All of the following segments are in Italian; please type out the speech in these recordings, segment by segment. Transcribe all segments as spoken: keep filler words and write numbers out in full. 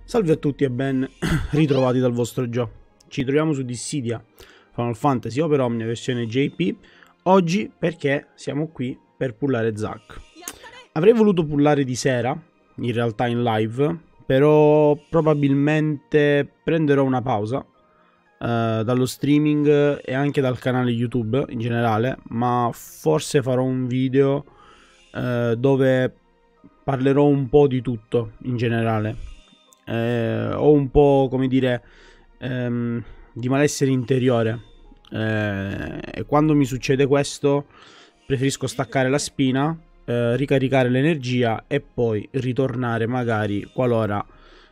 Salve a tutti e ben ritrovati dal vostro Gio. Ci troviamo su Dissidia, Final Fantasy Opera Omnia versione J P. Oggi perché siamo qui per pullare Zack. Avrei voluto pullare di sera, in realtà in live, però probabilmente prenderò una pausa Uh, dallo streaming e anche dal canale YouTube in generale, ma forse farò un video uh, dove parlerò un po' di tutto in generale. Uh, ho un po', come dire, um, di malessere interiore uh, e quando mi succede questo preferisco staccare la spina, uh, ricaricare l'energia e poi ritornare magari qualora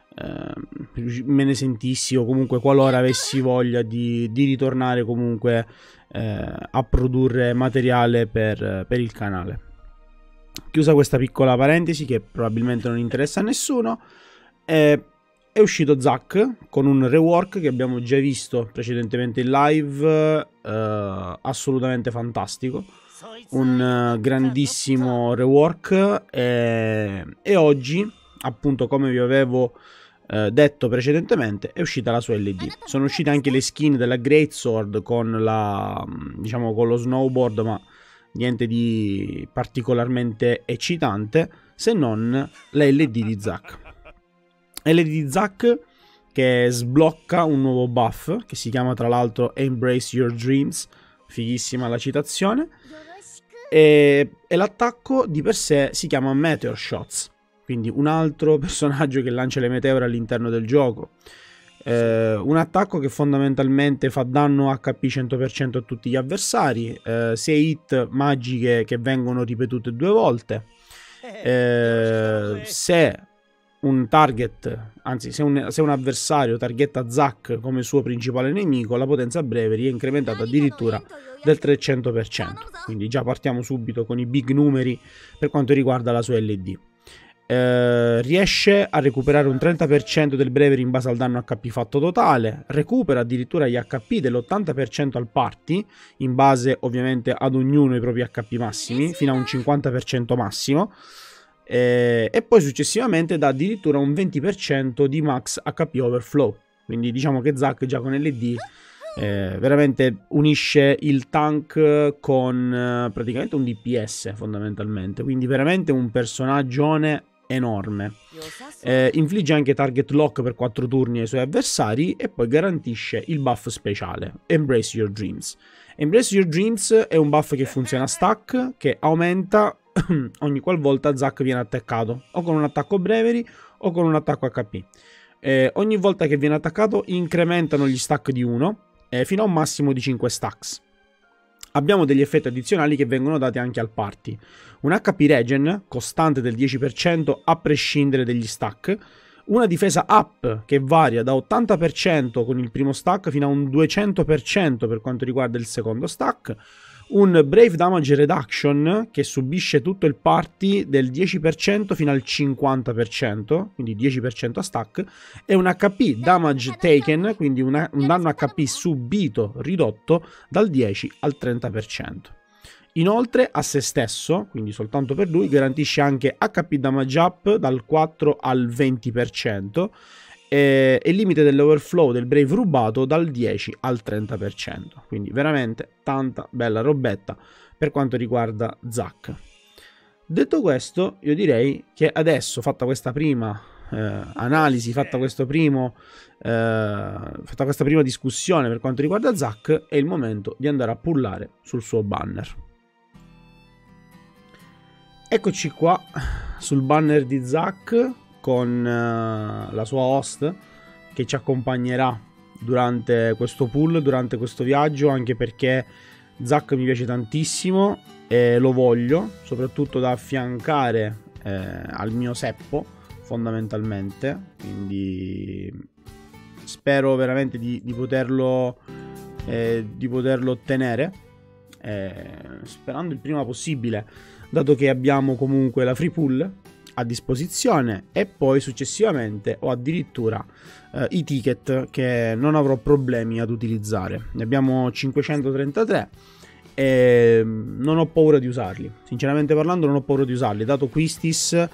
Uh, me ne sentissi o comunque qualora avessi voglia di, di ritornare comunque uh, a produrre materiale per, per il canale. Chiusa questa piccola parentesi che probabilmente non interessa a nessuno, eh, è uscito Zack con un rework che abbiamo già visto precedentemente in live, uh, assolutamente fantastico, un uh, grandissimo rework e, e oggi, appunto, come vi avevo Uh, detto precedentemente, è uscita la sua L E D. Sono uscite anche le skin della Greatsword con la, diciamo, con lo snowboard, ma niente di particolarmente eccitante se non la L E D di Zack. L E D di Zack che sblocca un nuovo buff che si chiama tra l'altro Embrace Your Dreams, fighissima la citazione, e, e l'attacco di per sé si chiama Meteor Shots. Quindi un altro personaggio che lancia le meteore all'interno del gioco. Eh, un attacco che fondamentalmente fa danno H P cento per cento a tutti gli avversari. Eh, sei hit magiche che vengono ripetute due volte. Eh, se un target, anzi se un, se un avversario targetta Zack come suo principale nemico, la potenza breve è incrementata addirittura del trecento per cento. Quindi già partiamo subito con i big numeri per quanto riguarda la sua L E D. Uh, riesce a recuperare un trenta per cento del bravery in base al danno H P fatto totale, recupera addirittura gli H P dell'ottanta per cento al party, in base ovviamente ad ognuno i propri H P massimi, fino a un cinquanta per cento massimo, eh, e poi successivamente dà addirittura un venti per cento di max H P overflow. Quindi diciamo che Zack già con L E D eh, veramente unisce il tank con eh, praticamente un D P S fondamentalmente, quindi veramente un personaggione enorme. Eh, infligge anche target lock per quattro turni ai suoi avversari e poi garantisce il buff speciale Embrace Your Dreams. Embrace Your Dreams è un buff che funziona a stack, che aumenta ogni qualvolta Zack viene attaccato, o con un attacco bravery o con un attacco H P. Eh, ogni volta che viene attaccato incrementano gli stack di uno eh, fino a un massimo di cinque stacks. Abbiamo degli effetti addizionali che vengono dati anche al party. Un H P regen costante del dieci per cento a prescindere dagli stack. Una difesa up che varia da ottanta per cento con il primo stack fino a un duecento per cento per quanto riguarda il secondo stack. Un Brave Damage Reduction che subisce tutto il party del dieci per cento fino al cinquanta per cento, quindi dieci per cento a stack, e un H P Damage Taken, quindi una, un danno H P subito ridotto dal dieci al trenta per cento. Inoltre a se stesso, quindi soltanto per lui, garantisce anche H P Damage Up dal quattro al venti per cento e il limite dell'overflow del Brave rubato dal dieci al trenta per cento. Quindi veramente tanta bella robetta per quanto riguarda Zack. Detto questo, io direi che adesso, fatta questa prima eh, analisi, fatta questo primo eh, fatta questa prima discussione per quanto riguarda Zack, è il momento di andare a pullare sul suo banner. Eccoci qua sul banner di Zack con uh, la sua host che ci accompagnerà durante questo pull, durante questo viaggio, anche perché Zack mi piace tantissimo e lo voglio, soprattutto da affiancare eh, al mio Seppo, fondamentalmente, quindi spero veramente di, di poterlo eh, di poterlo ottenere, eh, sperando il prima possibile, dato che abbiamo comunque la free pull a disposizione e poi successivamente ho addirittura eh, i ticket che non avrò problemi ad utilizzare. Ne abbiamo cinquecentotrentatré e non ho paura di usarli, sinceramente parlando non ho paura di usarli, dato Quistis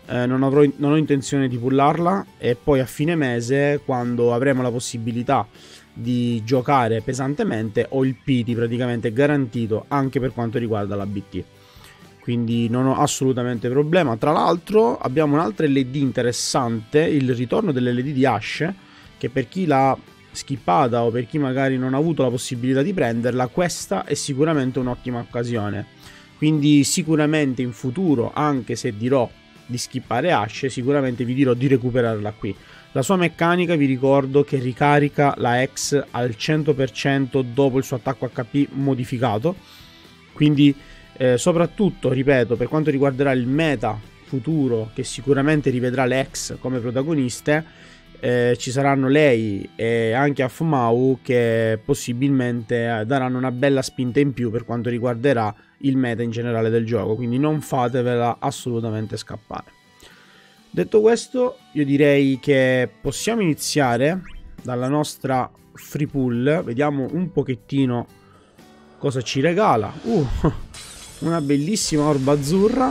eh, non, avrò, non ho intenzione di pullarla, e poi a fine mese, quando avremo la possibilità di giocare pesantemente, ho il P T praticamente garantito anche per quanto riguarda la B T, quindi non ho assolutamente problema. Tra l'altro abbiamo un'altra L E D interessante, il ritorno dell'L E D di Ash, che per chi l'ha skippata o per chi magari non ha avuto la possibilità di prenderla, questa è sicuramente un'ottima occasione. Quindi sicuramente in futuro, anche se dirò di skippare Ash, sicuramente vi dirò di recuperarla qui. La sua meccanica, vi ricordo che ricarica la X al cento per cento dopo il suo attacco H P modificato, quindi eh, soprattutto, ripeto, per quanto riguarderà il meta futuro, che sicuramente rivedrà le X come protagoniste, eh, ci saranno lei e anche Aphmau che possibilmente daranno una bella spinta in più per quanto riguarderà il meta in generale del gioco, quindi non fatevela assolutamente scappare. Detto questo, io direi che possiamo iniziare dalla nostra free pool. Vediamo un pochettino cosa ci regala. Uh, una bellissima orba azzurra.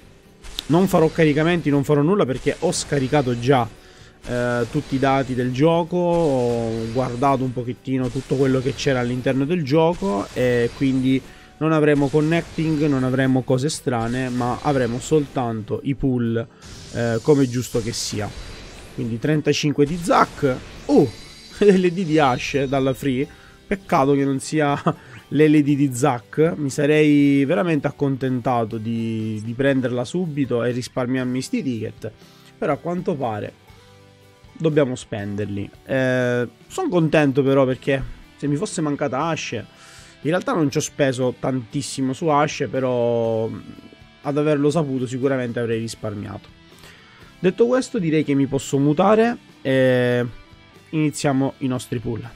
Non farò caricamenti, non farò nulla perché ho scaricato già eh, tutti i dati del gioco, ho guardato un pochettino tutto quello che c'era all'interno del gioco, e quindi non avremo connecting, non avremo cose strane, ma avremo soltanto i pull eh, come giusto che sia. Quindi trentacinque di Zac. Uh, l'L E D di Ash dalla free. Peccato che non sia l'L E D di Zac. Mi sarei veramente accontentato di, di prenderla subito e risparmiarmi sti ticket, però a quanto pare dobbiamo spenderli. Eh, sono contento però, perché se mi fosse mancata Ash, in realtà non ci ho speso tantissimo su Ash, però ad averlo saputo sicuramente avrei risparmiato. Detto questo, direi che mi posso mutare e iniziamo i nostri pull.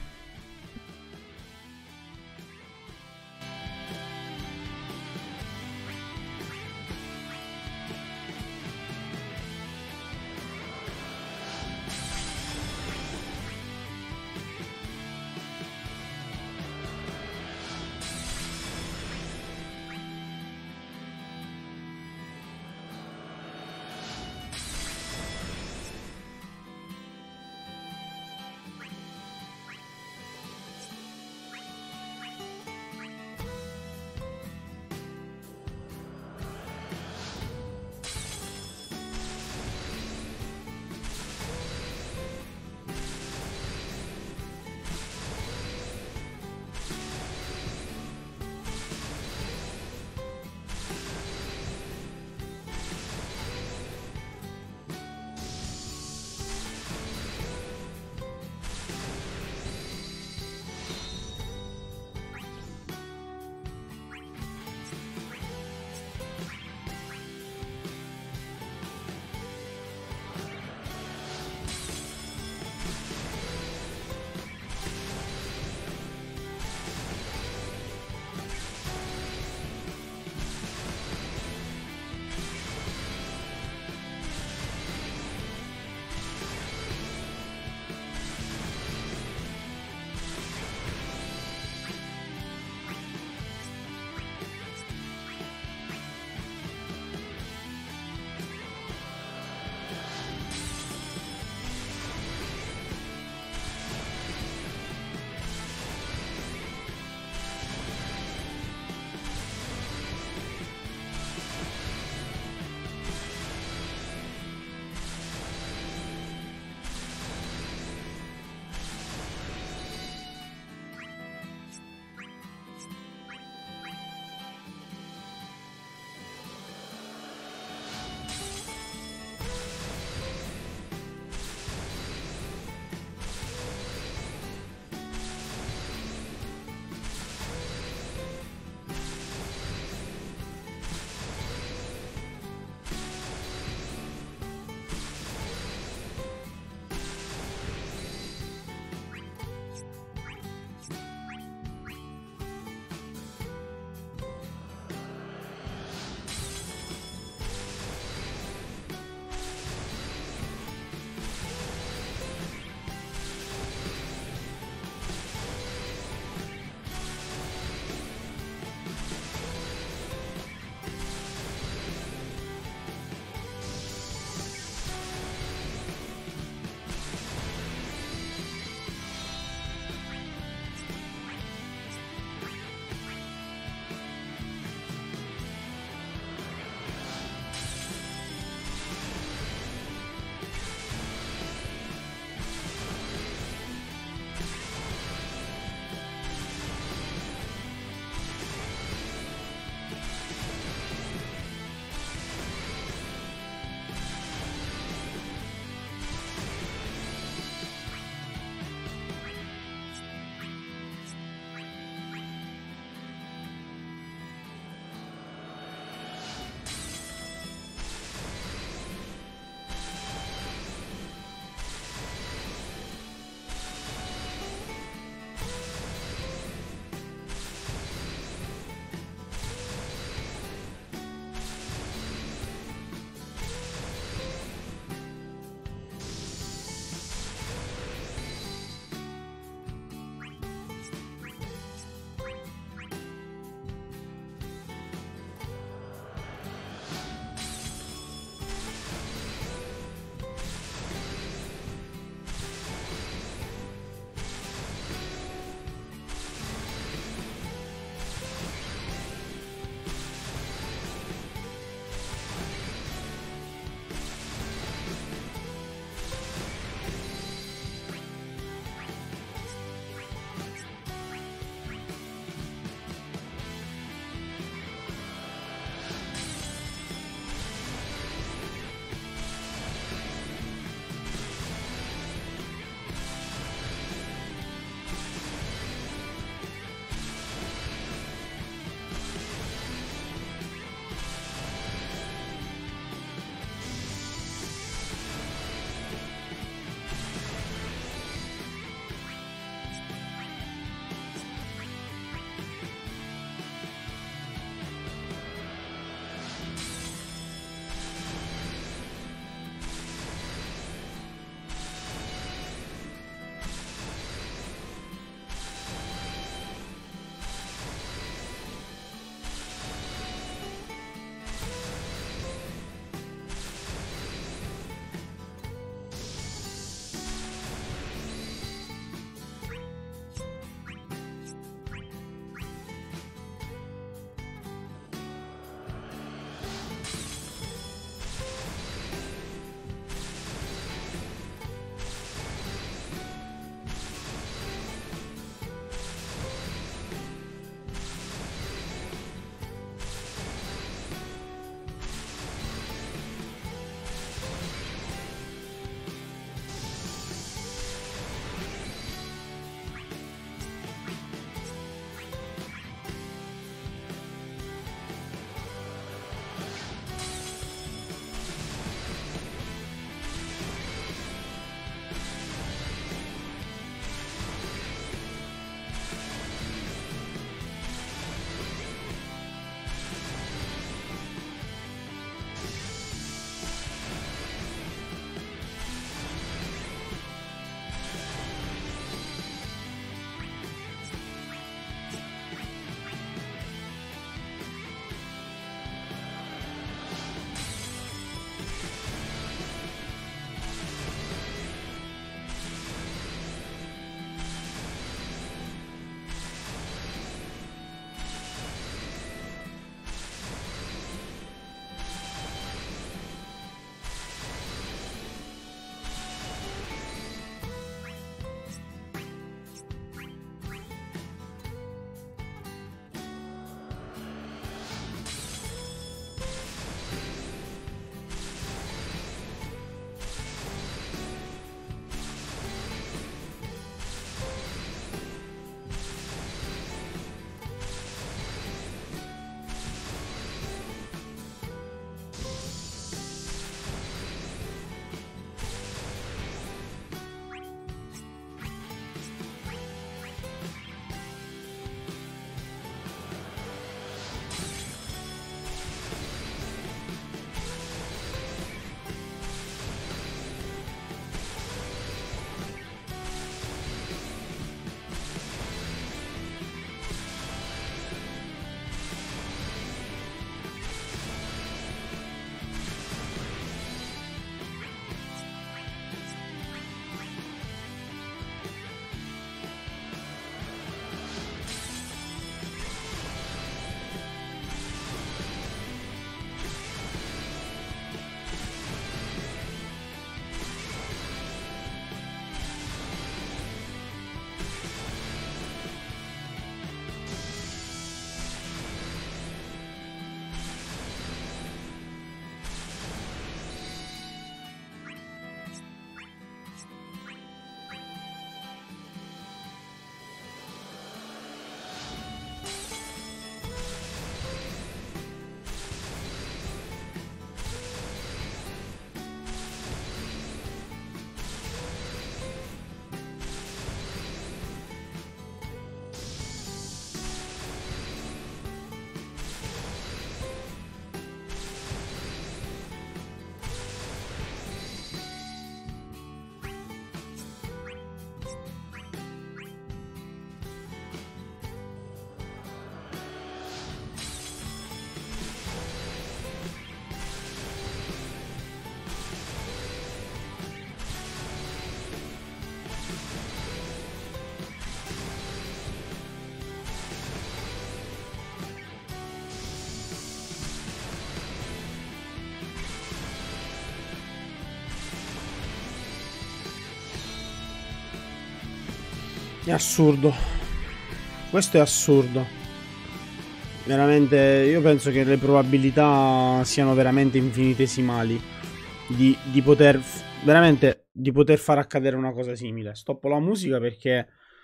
È assurdo. Questo è assurdo. Veramente, io penso che le probabilità siano veramente infinitesimali di, di poter, veramente, di poter far accadere una cosa simile. Stoppo la musica perché,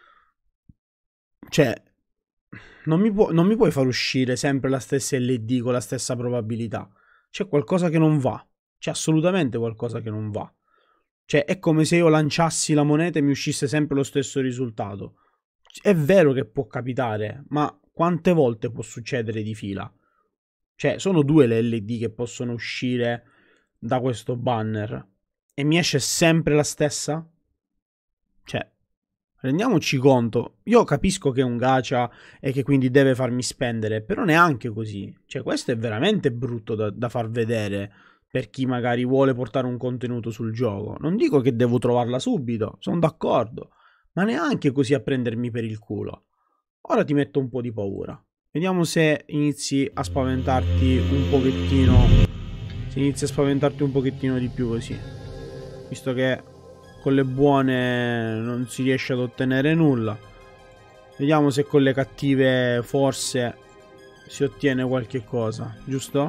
cioè, non mi, può, non mi puoi far uscire sempre la stessa L E D con la stessa probabilità. C'è qualcosa che non va. C'è assolutamente qualcosa che non va. Cioè, è come se io lanciassi la moneta e mi uscisse sempre lo stesso risultato. È vero che può capitare, ma quante volte può succedere di fila? Cioè, sono due le L E D che possono uscire da questo banner e mi esce sempre la stessa? Cioè, rendiamoci conto. Io capisco che è un gacha e che quindi deve farmi spendere, però neanche così. Cioè, questo è veramente brutto da, da far vedere per chi magari vuole portare un contenuto sul gioco. Non dico che devo trovarla subito, sono d'accordo, ma neanche così a prendermi per il culo. Ora ti metto un po' di paura. Vediamo se inizi a spaventarti un pochettino. Se inizi a spaventarti un pochettino di più così. Visto che con le buone non si riesce ad ottenere nulla. Vediamo se con le cattive forse si ottiene qualche cosa, giusto?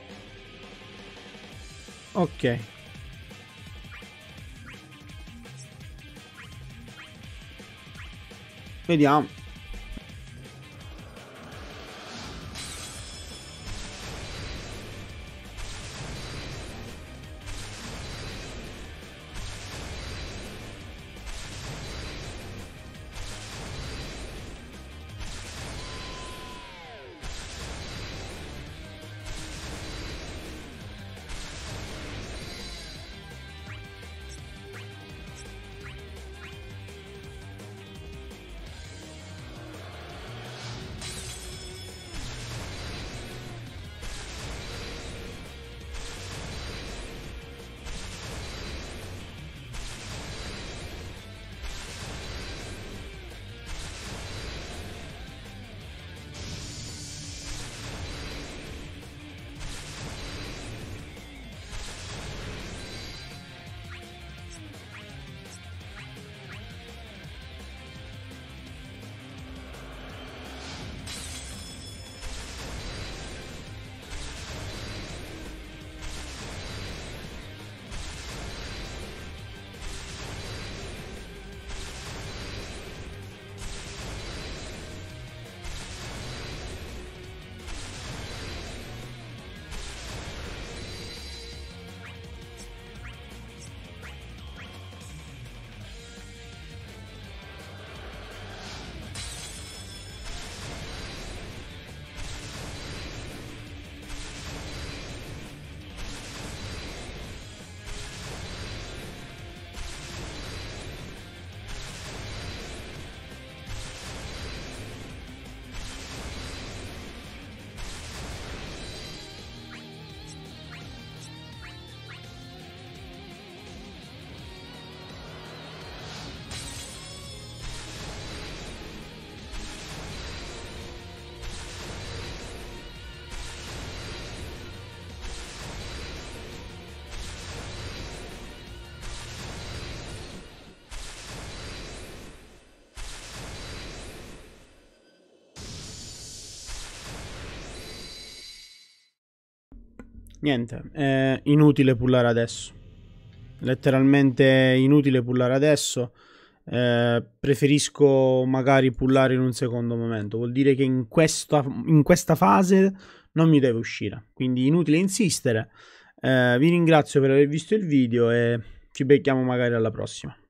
Ok. Vediamo. Niente, è inutile pullare adesso. Letteralmente inutile pullare adesso. Eh, preferisco magari pullare in un secondo momento. Vuol dire che in questa, in questa fase non mi deve uscire. Quindi inutile insistere. Eh, vi ringrazio per aver visto il video e ci becchiamo magari alla prossima.